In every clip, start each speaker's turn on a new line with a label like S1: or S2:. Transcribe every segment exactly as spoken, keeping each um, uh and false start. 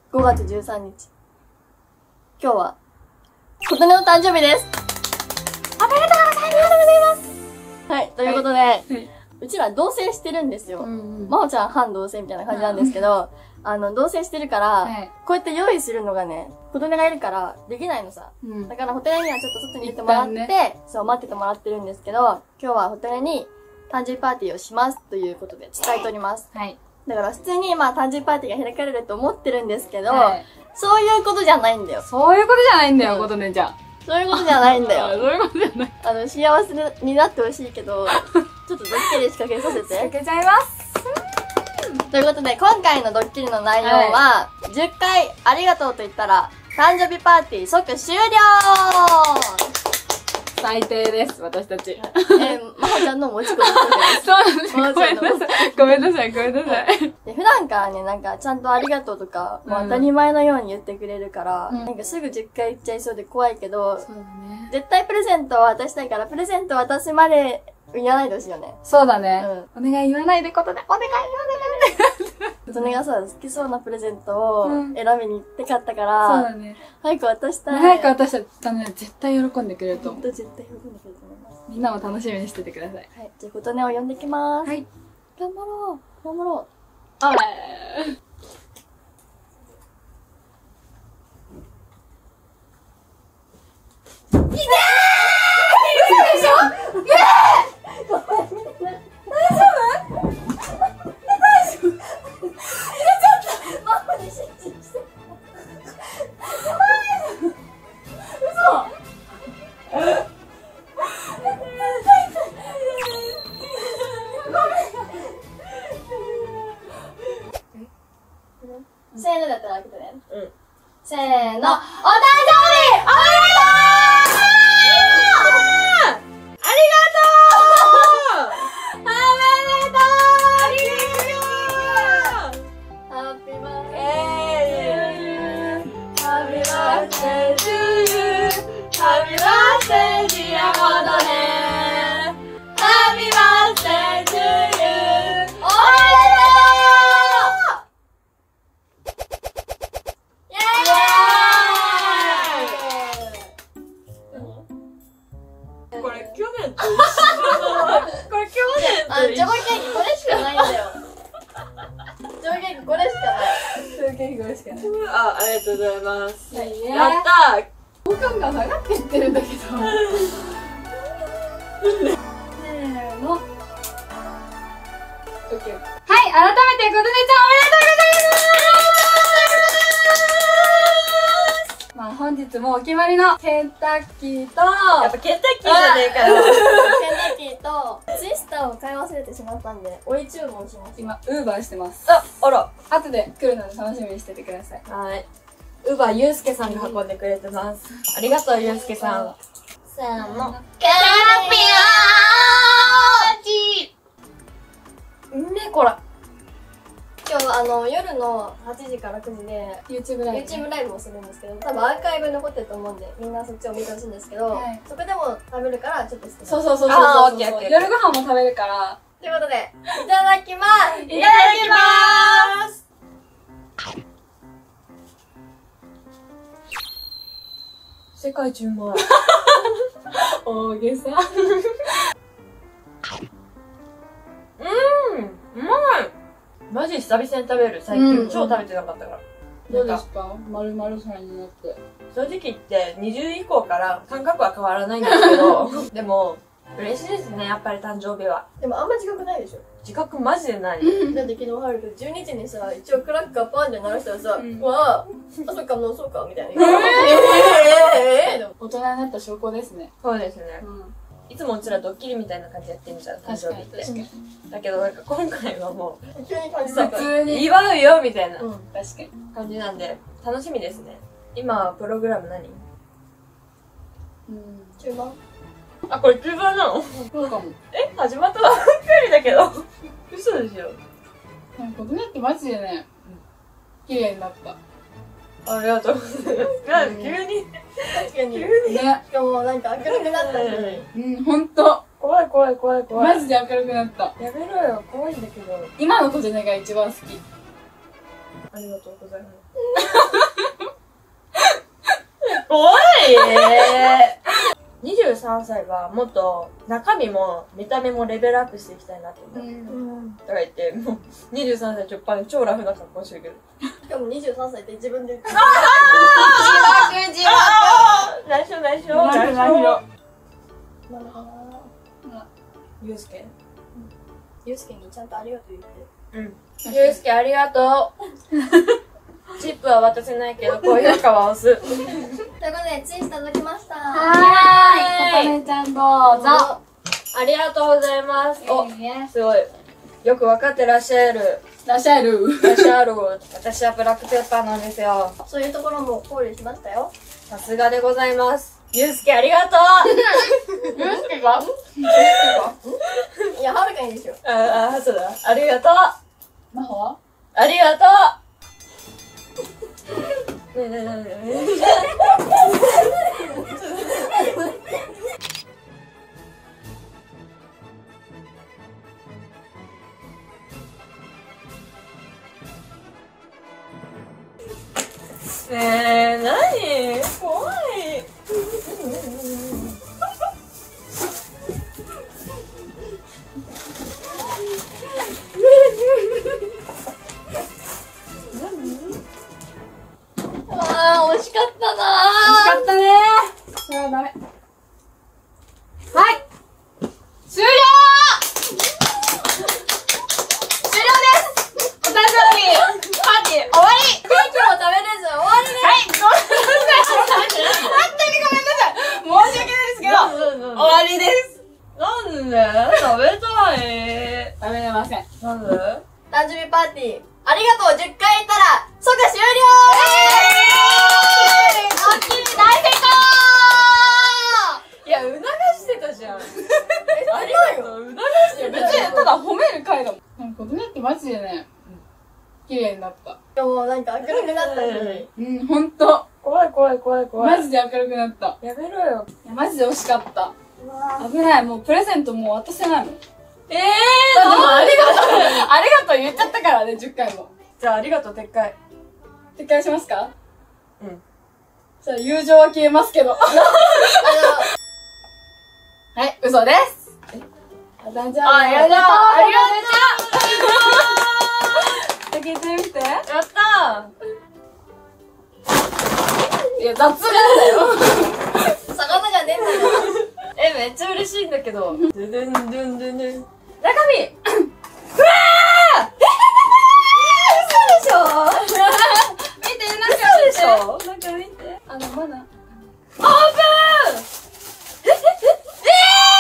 S1: ごがつじゅうさんにち。今日は、琴音の誕生日です。おめでとうございます。おめでとうございます。はい、ということで、はい、うちら同棲してるんですよ。うんうん、まほちゃん半同棲みたいな感じなんですけど、あの、同棲してるから、はい、こうやって用意するのがね、琴音がいるからできないのさ。うん、だから、ホテルにはちょっと外に出てもらって、ね、そう、待っててもらってるんですけど、今日はホテルに誕生日パーティーをしますということで伝えております。はい。だから普通にまあ誕生日パーティーが開かれると思ってるんですけど、はい、そういうことじゃないんだよ。
S2: そういうことじゃないんだよ、琴音ちゃん。
S1: そういうことじゃないんだよ。
S2: そういうことじゃない。
S1: あの、幸せになってほしいけど、ちょっとドッキリ仕掛けさせて。仕
S2: 掛けちゃいます。
S1: ということで、今回のドッキリの内容は、はい、じゅっかいありがとうと言ったら、誕生日パーティー即終了。
S2: 最低です、私たち。え
S1: ー、まほちゃんの持ち込みです。
S2: そうなんです。ごめんなさい。ごめんなさい、ごめんなさい。
S1: で普段からね、なんか、ちゃんとありがとうとか、もう当たり前のように言ってくれるから、うん、なんかすぐじゅっかい言っちゃいそうで怖いけど、そうだね。絶対プレゼントを渡したいから、プレゼント渡すまで言わないでほしいよね。
S2: そうだね。うん、お願い言わないでことで、お願い言わないで。
S1: それがさ、好きそうなプレゼントを選びに行って買ったから、
S2: そうだね。
S1: 早く渡したい。
S2: 早く渡したらね、絶対喜んでくれると思う。
S1: 絶対喜んでくれると思います。
S2: みんなも楽しみにしててください。
S1: はい。じゃあ、琴音を呼んできます。はい。頑張ろう。頑張ろう。
S2: あれー。いねー！嘘でしょ？ねえ！大丈夫？
S1: せーのだったら開けてね。うん。せーの。お誕生日おめでとう！ありがとう！おめでとう！ありがとう！ハッピーバースデー！ハッピーバースデー to you! ハッピーバースデー dear 琴音！ハッピーバースデー to you! おめでとう！
S3: これ去年と一緒だ。これ去年
S1: と一緒。あ、ジョーケーキこれしかないんだよ。ジョーケーキこれしかない。
S2: ジョーケーキこれしかない。
S3: あ、ありがとうございます。
S2: はい、
S3: やったー。
S2: 好感が下がっていってるんだけど。せーの。はい、改めて琴音ちゃんおめでとうございます。まあ本日もお決まりのケンタッキーと、
S3: やっぱケンタッキーじゃねえかよ。
S1: ケンタッキーとツイスターを買い忘れてしまったんで、追い注文しました。
S2: 今、ウーバーしてます。
S3: あ、あら。
S2: 後で来るので楽しみにしててください。
S3: はい。ウーバーゆうすけさんが運んでくれてます。ありがとう、ゆうすけさん。
S1: せーの。
S3: キャラピアーチーね、こら。
S1: 今日はあの夜のはちじからくじで
S2: YouTube ライブ
S1: YouTube ライブをするんですけど、多分アーカイブ残ってると思うんでみんなそっちを見てほしいんですけど、はい、そこでも食べるからちょっと捨てます。
S2: そうそうそうそうそうそうそう、夜ご飯も食べるから
S1: ということでいただきます
S3: いただきまーす。世界一うまい。
S2: 大げさ。
S3: うーん、うまい。マジ久々に食べる。最近、うん、超食べてなかったから。
S2: どうですか？丸々さんになって。
S3: 正直言ってにじゅう以降から感覚は変わらないんですけどでも嬉しいですね、やっぱり誕生日は。
S1: でもあんま自覚ないでしょ？
S3: 自覚マジでない。
S1: だって昨日はるくじゅうにじにさ、一応クラッカーパンで鳴らしたらさ、うん、わあ、あ、そっか、もうそうか、みたいな。え
S2: ーえー大人になった証拠ですね。
S3: そうですね。うんいつもうちらドッキリみたいな感じでやってんじゃん、誕生日って。だけどなんか今回はもう、
S1: 急に感じ
S3: た。普通に。祝うよみたいな。
S2: うん、確かに。
S3: 感じなんで、楽しみですね。今、プログラム何？
S1: うん、中盤？
S3: あ、これ中盤なの？
S2: そうかも。
S3: え、始まったばっかりだけど。嘘でしょ。
S2: なんか、ねってマジでね、綺麗になった。
S3: ありがとうございます。なんか急に。
S1: 確かに。
S3: 急に。
S1: ね。しかもなんか明るくなったね。
S2: うん、ほんと。
S3: 怖い怖い怖い怖い。
S2: マジで明るくなった。
S3: やめろよ、怖いんだけど。
S2: 今の小銭が一番好き。
S3: ありがとうございます。怖いにじゅうさんさいはもっと中身も見た目もレベルアップしていきたいなって思う。うん。とか言って、もうにじゅうさんさいちょっぱい超ラフな格好してるけど。
S1: しかもにじゅうさんさいって自分で言ってる。
S2: ああ自爆自爆
S3: 内緒内緒
S2: 内緒内緒。
S1: なるほどな。
S3: ゆうすけ。
S1: ゆうすけにちゃんとありがとう言って。
S3: うん。ゆうすけありがとう。チップは渡せないけど、高評価は押す。
S1: ということで、チンいただきました。
S2: はーい。琴音ちゃんどうぞ。
S3: ありがとうございます。お、すごい。よくわかってらっしゃる。
S2: らっしゃる。
S3: らっしゃる。私はブラックペッパーなんですよ。
S1: そういうところも考慮しましたよ。
S3: さすがでございます。ゆうすけありがとう。
S2: ゆうすけが
S1: いや、はるかにですよ。
S3: ああ、そうだ。ありがとう。
S2: まほは
S3: ありがとう。ねえねえねえねえ。ねえ、なに？怖い。
S1: あー、惜しかったな
S2: 惜しかったねー。それはダメ。はい。終了終了です。お誕生日パーティー終わり。
S1: ケーキも食べれず終わりです。
S2: はい、ごめんなさい。本当にごめんなさい。申し訳ないですけど、終わりです。
S3: なんで？食べたい。
S2: 食べれません。
S3: なんで？
S1: 誕生日パーティー、ありがとうじゅっかい言ったら、即終了。
S2: えー、ドッキリ大成
S3: いや、促してたじゃん。
S1: え、ありがとう。
S3: 促して
S2: 功。別にただ褒める回だもん。なんか、琴音ってマジでね、綺麗になった。
S1: でもなんか明るくなったし。
S2: うん、ほんと。
S3: 怖い怖い怖い怖い。
S2: マジで明るくなった。
S3: やめろよ。
S2: いや、マジで惜しかった。
S1: うわ
S2: 危ない。もうプレゼントもう渡せないもん。
S3: ええ
S2: だってもうありがとうありがとう言っちゃったからね、じゅっかいも。
S3: じゃあありがとう、撤回。
S2: 撤回しますか？
S3: うん。
S2: じゃあ友情は消えますけど。
S1: あ
S2: はい、嘘です。えあ、だじゃ
S3: あ、やだー。ありがとう。
S2: 開けてみて。
S3: やった
S2: いや、雑なんだよ。
S1: ー、魚が出んだよ。
S3: ー。え、めっちゃ嬉しいんだけど。ドゥドゥンドゥンドゥンドゥン。中身うわー
S1: 嘘でしょ
S2: 見て、なんか
S3: 嘘でしょ
S2: なんか見て。あの、まだ。
S3: オープンえええ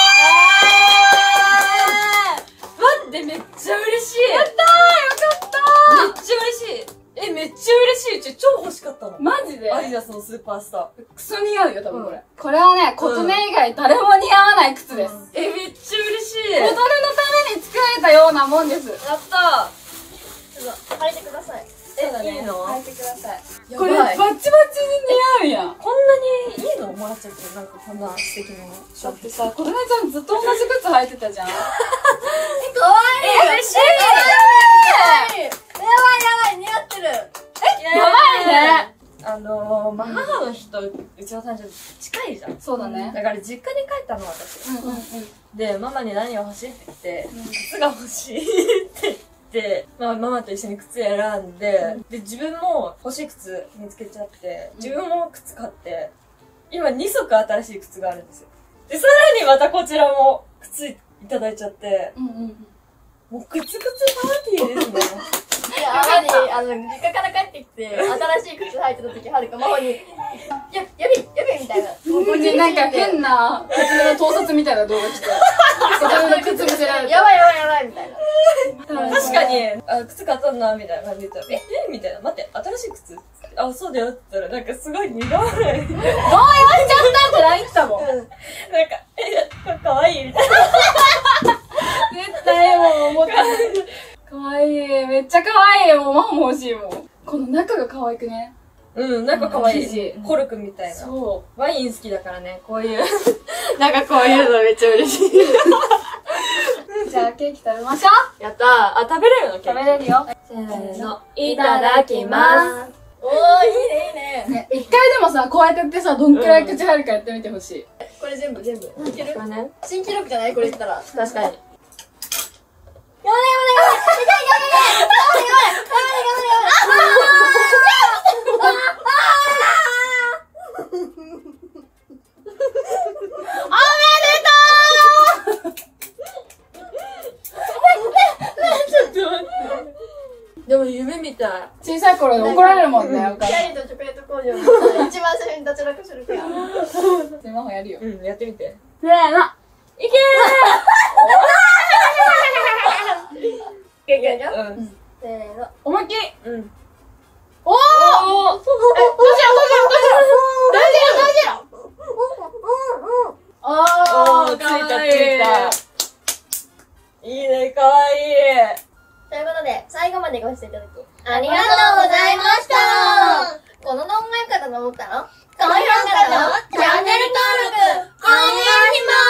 S3: えー、待って、めっちゃ嬉しい。
S2: やったー、よかった
S3: めっちゃ嬉しい。え、めっちゃ嬉しい。ちょ、超欲しかったの。
S2: ー。マジで
S3: アディダスのスーパースター。
S2: クソ似合うよ、多分これ。
S3: うん
S2: これはね、琴音以外誰も似合わない靴です。
S3: え、めっちゃ嬉しい。
S2: 踊るのために作られたようなもんです。
S3: やった
S1: ちょっと、履いてください。
S3: ー。え、いいの
S2: 履いてください。
S3: や
S2: これ、バ
S3: ばい
S2: ッチバチに似合うやん。
S3: こんなにいいのもらっちゃって、なんかこんな素敵なの。
S2: だってさ、琴音ちゃんずっと同じ靴履いてたじゃん。
S1: え、かわいい。
S3: 嬉しい。
S1: やばいやばい、似合ってる。
S2: やばいね。
S3: あのー、まあ、母の日とうちの誕生日近いじゃん。
S2: そうだね。
S3: だから実家に帰ったの、私。
S2: うんうんうん。
S3: で、ママに何が欲しいって言って、靴が欲しいって言って、まあ、ママと一緒に靴選んで、で、自分も欲しい靴見つけちゃって、自分も靴買って、今に足新しい靴があるんですよ。で、さらにまたこちらも靴いただいちゃって、
S2: うんうんうん。
S3: もう靴靴パーティーですね。
S1: いや、マジ、あの、実家から帰ってきて、新しい靴履いてた時、はるか、ママに、や、やべ、やべ、みたいな。もう
S2: こっちになんか変な、琴音の盗撮みたいな動画来て、琴音の靴見せられて。
S1: やばいやばいやばい、みたいな。
S3: 確かに、あ、靴買ったんだ、みたいな感じで言ったら、え、えみたいな。待って、新しい靴あ、そうだよって言ったら、なんかすごい苦笑い。
S2: どう言われちゃったってライン来たもん。
S3: なんか、え、これかわいいみたいな。
S2: 絶対もう思った。かわいい。めっちゃかわいい。もうママも欲しいもん。この中が可愛くね。
S3: うん、なんかかわい
S2: 生地
S3: い。コルクみたいな。
S2: そ
S3: ワイン好きだからね、こういう。なんかこういうのめっちゃ嬉しい。
S2: う。じゃああケーキ食べましょう。
S3: やったー。あ、食べれるの？ケーキ
S2: 食べれるよ。
S3: せーの。いただきます。
S1: おー、いいね、いいね。
S2: ね、一回でもさ、こうやってやってさ、どんくらい口入るかやってみてほしい。
S1: これ全部、全部。いける
S3: これね。
S1: 新記録じゃないこれ言ったら。
S3: 確かに。
S1: 頑張れ、頑張れ、頑張れ。いけいけいけいけ。頑張れ、頑張れ。頑張れ、頑張れ、頑張れ。
S3: でも夢みたい。
S2: 小さい頃に怒られるもんね、お母
S1: キ
S2: さ
S1: ャリーとチョコレート工場の一番最初に脱落するから。
S2: ん。スマホやるよ。
S3: うん、やってみて。
S2: せーの。
S3: いけ
S1: いけいけいけ。
S3: ーうん。
S1: せーの。
S2: 思いっきり。
S3: うん。
S2: おー
S3: おー
S2: どうしよう、どうしよう、どうしよう。どうしよう、どうしよう。おー、
S3: おー、ついたついた。いいね、かわいい。
S1: ということで、最後までご視聴いただき、ありがとうございましたこの動画良かったと思ったら、高評価とチャンネル登録、お願いします